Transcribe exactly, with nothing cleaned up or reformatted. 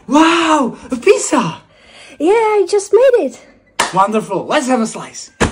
Wow, a pizza! Yeah, I just made it. Wonderful. Let's have a slice.